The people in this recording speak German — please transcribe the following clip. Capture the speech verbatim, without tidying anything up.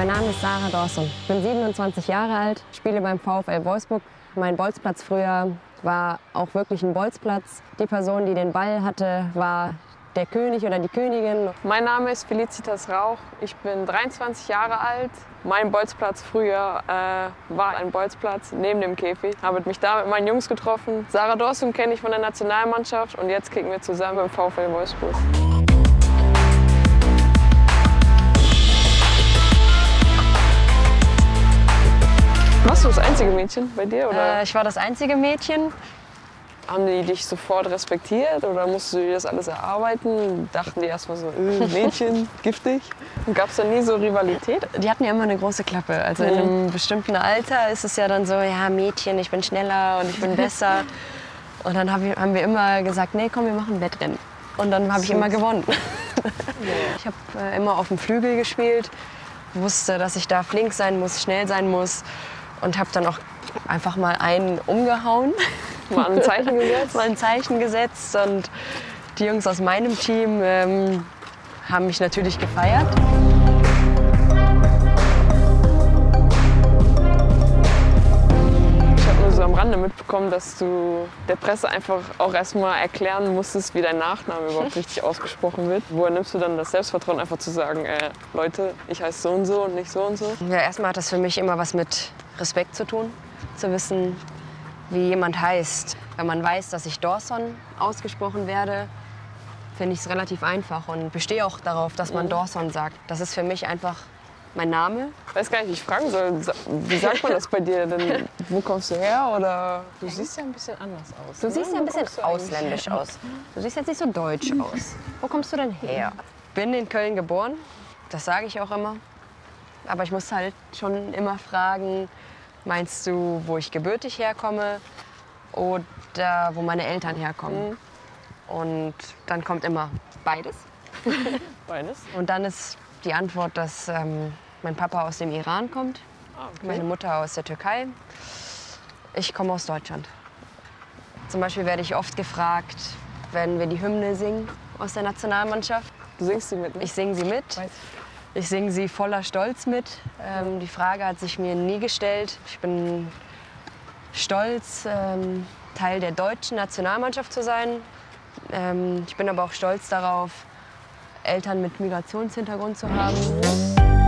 Mein Name ist Sarah Dawson. Ich bin siebenundzwanzig Jahre alt, spiele beim VfL Wolfsburg. Mein Bolzplatz früher war auch wirklich ein Bolzplatz. Die Person, die den Ball hatte, war der König oder die Königin. Mein Name ist Felicitas Rauch. Ich bin dreiundzwanzig Jahre alt. Mein Bolzplatz früher äh, war ein Bolzplatz neben dem Käfig. Ich habe mich da mit meinen Jungs getroffen. Sarah Dawson kenne ich von der Nationalmannschaft und jetzt kicken wir zusammen beim VfL Wolfsburg. Warst du das einzige Mädchen bei dir? Oder? Äh, ich war das einzige Mädchen. Haben die dich sofort respektiert oder musstest du dir das alles erarbeiten? Dachten die erst mal so, äh, Mädchen, giftig? Gab es da nie so Rivalität? Die hatten ja immer eine große Klappe. Also in einem bestimmten Alter ist es ja dann so, ja Mädchen, ich bin schneller und ich bin besser. Und dann hab ich, haben wir immer gesagt, nee komm, wir machen ein Wettrennen. Und dann habe ich immer gewonnen. Ich habe äh, immer auf dem Flügel gespielt, wusste, dass ich da flink sein muss, schnell sein muss. Und habe dann auch einfach mal einen umgehauen. Mal ein Zeichen gesetzt? Mal ein Zeichen gesetzt. Und die Jungs aus meinem Team ähm, haben mich natürlich gefeiert. Ich habe nur so am Rande mitbekommen, dass du der Presse einfach auch erst mal erklären musstest, wie dein Nachname überhaupt richtig ausgesprochen wird. Woher nimmst du dann das Selbstvertrauen, einfach zu sagen, äh, Leute, ich heiße so und so und nicht so und so? Ja, erstmal hat das für mich immer was mit Respekt zu tun, zu wissen, wie jemand heißt. Wenn man weiß, dass ich Dawson ausgesprochen werde, finde ich es relativ einfach und bestehe auch darauf, dass man Dawson sagt. Das ist für mich einfach mein Name. Ich weiß gar nicht, wie ich fragen soll. Wie sagt man das bei dir denn? Wo kommst du her? Oder du siehst ja ein bisschen anders aus. Du siehst ja ein Wo bisschen kommst du ausländisch eigentlich aus. Du siehst jetzt nicht so deutsch aus. Wo kommst du denn her? Bin in Köln geboren, das sage ich auch immer. Aber ich muss halt schon immer fragen, meinst du, wo ich gebürtig herkomme oder wo meine Eltern herkommen? Mhm. Und dann kommt immer beides. Beides? Und dann ist die Antwort, dass ähm, mein Papa aus dem Iran kommt, Ah, okay. meine Mutter aus der Türkei. Ich komme aus Deutschland. Zum Beispiel werde ich oft gefragt, wenn wir die Hymne singen aus der Nationalmannschaft. Du singst sie mit, ne? Ich singe sie mit. Weiß. Ich singe sie voller Stolz mit. Ähm, die Frage hat sich mir nie gestellt. Ich bin stolz, ähm, Teil der deutschen Nationalmannschaft zu sein. Ähm, ich bin aber auch stolz darauf, Eltern mit Migrationshintergrund zu haben.